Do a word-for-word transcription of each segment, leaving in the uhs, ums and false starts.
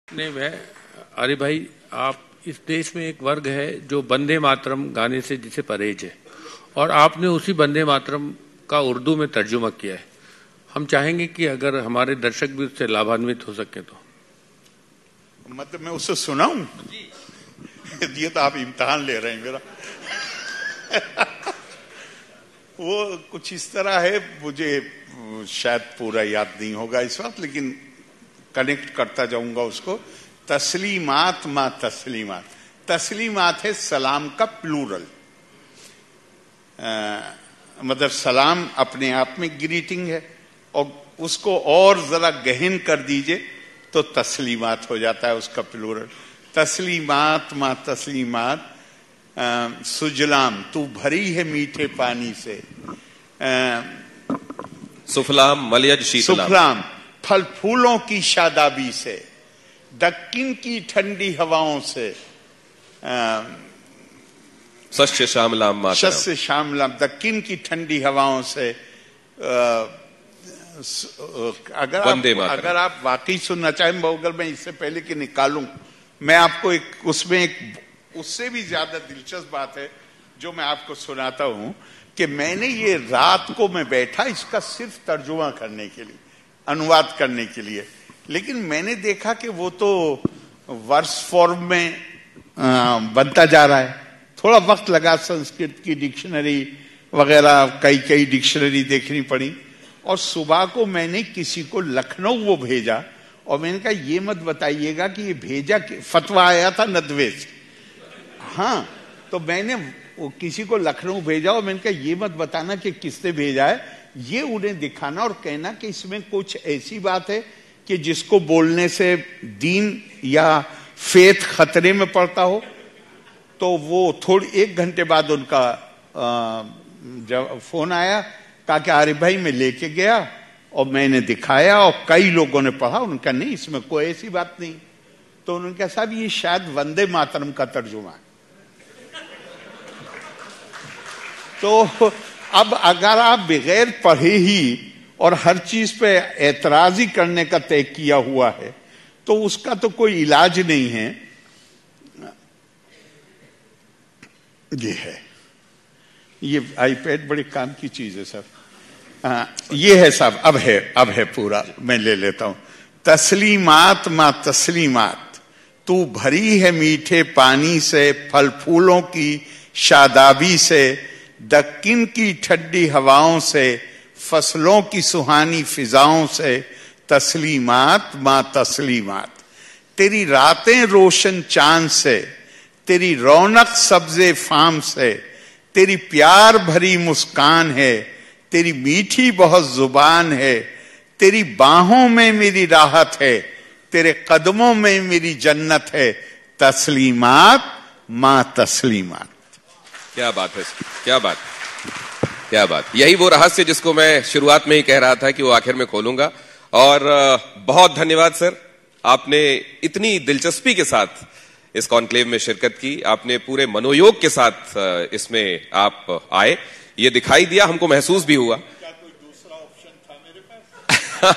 नहीं, मैं अरे भाई, आप इस देश में एक वर्ग है जो वंदे मातरम गाने से जिसे परहेज है, और आपने उसी वंदे मातरम का उर्दू में तर्जुमा किया है। हम चाहेंगे कि अगर हमारे दर्शक भी उससे लाभान्वित हो सके तो। मतलब मैं उससे सुनाऊं? ये तो आप इम्तिहान ले रहे हैं मेरा। वो कुछ इस तरह है, मुझे शायद पूरा याद नहीं होगा इस वक्त, लेकिन कनेक्ट करता जाऊंगा उसको। तस्लीमात मा तस्लीमात, तस्लीमात है सलाम का प्लूरल। मतलब सलाम अपने आप में ग्रीटिंग है, और उसको और जरा गहन कर दीजिए तो तस्लीमात हो जाता है उसका प्लूरल। तस्लीमात मा तस्लीमात, सुजलाम तू भरी है मीठे पानी से, सुफलाम मलयज शीतलाम, सुफलाम फल फूलों की शादाबी से, दक्किन की ठंडी हवाओं से, सस्य श्यामलाम मातरम, सस्य श्यामलाम, दक्किन की ठंडी हवाओं से। अगर आप अगर आप वाकई सुनना चाहें, अगर मैं इससे पहले कि निकालूं, मैं आपको एक उसमें एक उससे भी ज्यादा दिलचस्प बात है जो मैं आपको सुनाता हूं कि मैंने ये रात को मैं बैठा इसका सिर्फ तर्जुमा करने के लिए, अनुवाद करने के लिए, लेकिन मैंने देखा कि वो तो वर्स फॉर्म में आ, बनता जा रहा है। थोड़ा वक्त लगा, संस्कृत की डिक्शनरी वगैरह कई कई डिक्शनरी देखनी पड़ी, और सुबह को मैंने किसी को लखनऊ वो भेजा, और मैंने कहा ये मत बताइएगा कि ये भेजा, फतवा आया था नदवे से। हाँ, तो मैंने वो किसी को लखनऊ भेजा, और मैंने कहा ये मत बताना कि किसने भेजा है, ये उन्हें दिखाना और कहना कि इसमें कुछ ऐसी बात है कि जिसको बोलने से दीन या फेथ खतरे में पड़ता हो। तो वो थोड़ी एक घंटे बाद उनका जब फोन आया, कहा कि अरे भाई मैं लेके गया और मैंने दिखाया और कई लोगों ने पढ़ा, उनका नहीं इसमें कोई ऐसी बात नहीं। तो उन्होंने कहा साहब ये शायद वंदे मातरम का तर्जुमा है। तो अब अगर आप बगैर पढ़े ही और हर चीज पे एतराजी करने का तय किया हुआ है तो उसका तो कोई इलाज नहीं है। ये है, ये आईपैड बड़े काम की चीज है सर। आ, ये है साहब, अब है अब है पूरा, मैं ले लेता हूं। तस्लीमात मा तस्लीमात, तू भरी है मीठे पानी से, फल फूलों की शादाबी से, दक्किन की ठंडी हवाओं से, फसलों की सुहानी फिजाओं से। तस्लीमात मा तस्लीमात, तेरी रातें रोशन चांद से, तेरी रौनक सब्जे फाम से, तेरी प्यार भरी मुस्कान है, तेरी मीठी बहुत जुबान है, तेरी बाहों में मेरी राहत है, तेरे कदमों में मेरी जन्नत है। तस्लीमात मा तस्लीमात। क्या बात है, क्या बात, क्या बात। यही वो रहस्य जिसको मैं शुरुआत में ही कह रहा था कि वो आखिर में खोलूंगा। और बहुत धन्यवाद सर, आपने इतनी दिलचस्पी के साथ इस कॉन्क्लेव में शिरकत की, आपने पूरे मनोयोग के साथ इसमें आप आए, ये दिखाई दिया, हमको महसूस भी हुआ। क्या कोई दूसरा ऑप्शन था मेरे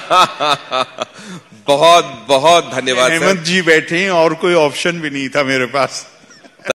पास? बहुत बहुत धन्यवाद। हेमंत जी बैठे हैं और कोई ऑप्शन भी नहीं था मेरे पास।